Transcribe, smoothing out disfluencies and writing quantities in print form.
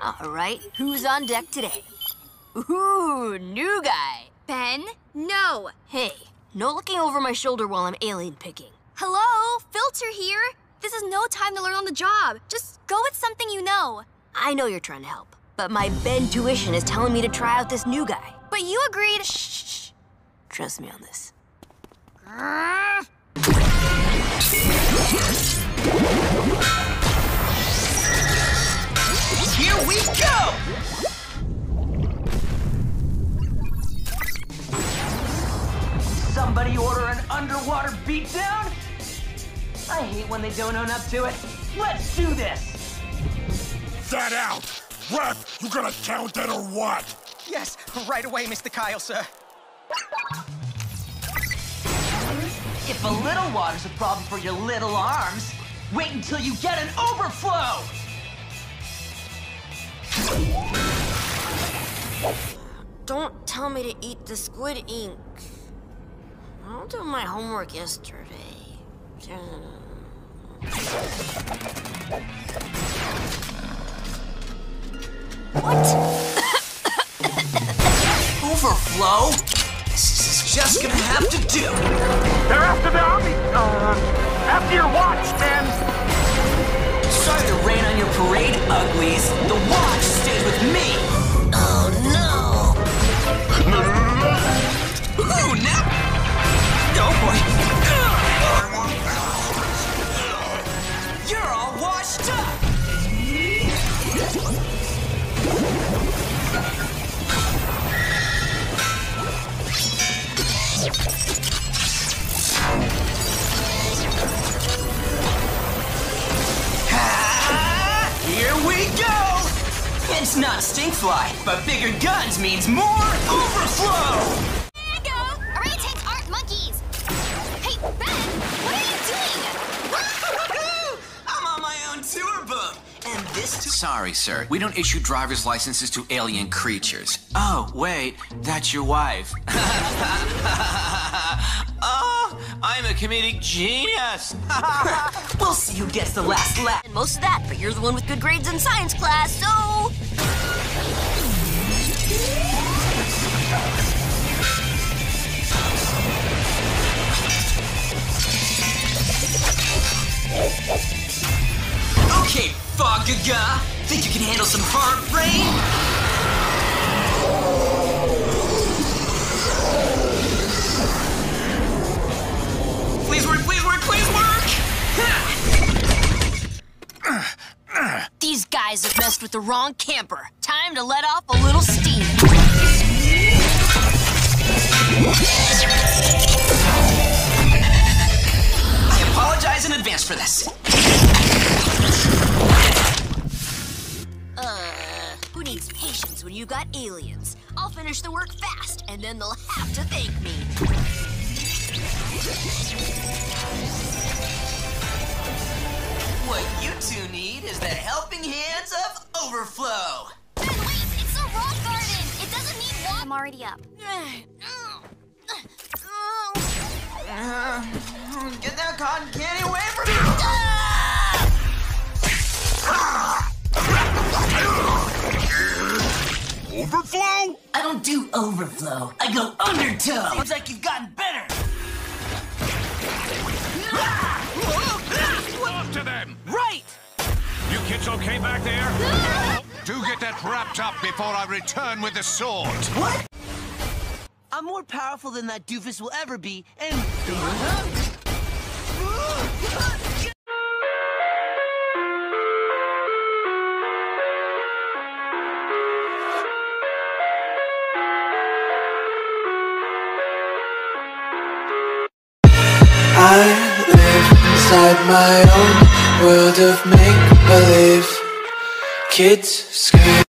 All right, who's on deck today? Ooh, new guy. Ben? No. Hey, no looking over my shoulder while I'm alien picking. Hello? Filter here. This is no time to learn on the job. Just go with something you know. I know you're trying to help, but my Ben tuition is telling me to try out this new guy. But you agreed. Shh. Trust me on this. Here we go! Somebody order an underwater beatdown? I hate when they don't own up to it. Let's do this! That out! Ref, you gonna count it or what? Yes, right away, Mr. Kyle, sir. If a little water's a problem for your little arms, wait until you get an overflow! Don't tell me to eat the squid ink. I'll do my homework yesterday. What? Overflow? This is just gonna have to do. They're after the army. After your watch, man. Sorry to rain on your parade, uglies. The watch stays with me. Oh no! Ooh, now. Oh boy. You're all washed up. Here we go! It's not stinkfly, but bigger guns means more overflow! There you go. Orangutans aren't monkeys. Hey, Ben, what are you doing? I'm on my own tour book, and this Sorry, sir. We don't issue driver's licenses to alien creatures. Oh, wait, that's your wife. Oh, I'm a comedic genius. We'll see who gets the last laugh. And most of that, but you're the one with good grades in science class, so... Okay, Foggaga. Think you can handle some hard rain? Please work, please work, please work! These guys have messed with the wrong camper. Time to let off a little steam. I apologize in advance for this. Who needs patience when you got aliens? I'll finish the work fast, and then they'll have to thank me. What you two need is the helping hands of overflow. Ben, wait, it's a rock garden. It doesn't need water. I'm already up. Get that cotton candy away from me! Overflow? I don't do overflow. I go undertow. Looks like you've gotten better. Off to them! Right! You kids okay back there? Do get that wrapped up before I return with the sword. What? I'm more powerful than that doofus will ever be, and... I live inside my own world of make-believe. Kids scream.